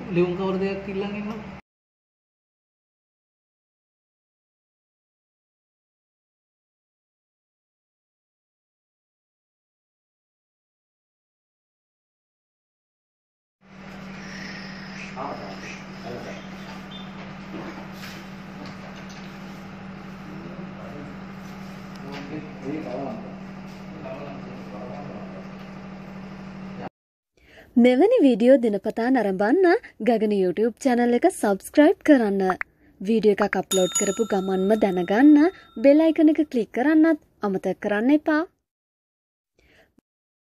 ලියුම් කවර දෙකක් ඉල්ලන් ඉන්නවා. මෙවැනි වීඩියෝ දිනපතා නරඹන්න ගගන YouTube channel එක subscribe කරන්න. වීඩියෝ එකක් අප්ලෝඩ් කරපු ගමන්ම දැනගන්න bell icon එක click කරන්නත් අමතක කරන්න එපා.